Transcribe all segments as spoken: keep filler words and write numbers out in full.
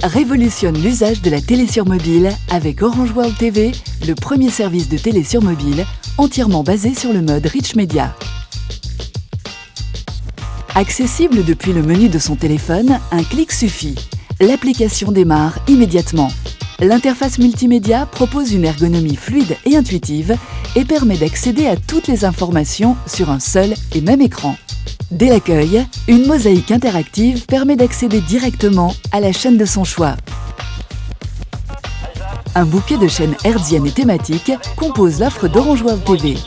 Révolutionne l'usage de la télé sur mobile avec Orange World T V, le premier service de télé sur mobile entièrement basé sur le mode Rich Media. Accessible depuis le menu de son téléphone, un clic suffit. L'application démarre immédiatement. L'interface multimédia propose une ergonomie fluide et intuitive et permet d'accéder à toutes les informations sur un seul et même écran. Dès l'accueil, une mosaïque interactive permet d'accéder directement à la chaîne de son choix. Un bouquet de chaînes hertziennes et thématiques compose l'offre d'Orange World T V.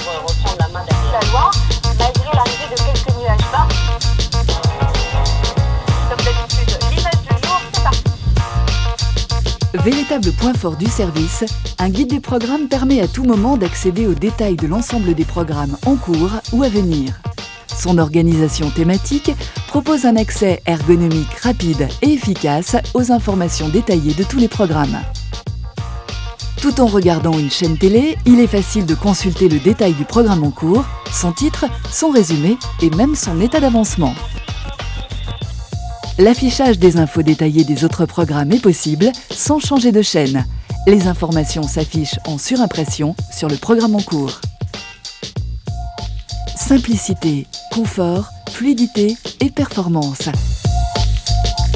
Véritable point fort du service, un guide des programmes permet à tout moment d'accéder aux détails de l'ensemble des programmes en cours ou à venir. Son organisation thématique propose un accès ergonomique rapide et efficace aux informations détaillées de tous les programmes. Tout en regardant une chaîne télé, il est facile de consulter le détail du programme en cours, son titre, son résumé et même son état d'avancement. L'affichage des infos détaillées des autres programmes est possible sans changer de chaîne. Les informations s'affichent en surimpression sur le programme en cours. Simplicité, confort, fluidité et performance.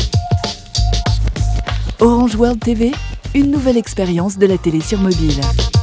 Orange World T V, une nouvelle expérience de la télé sur mobile.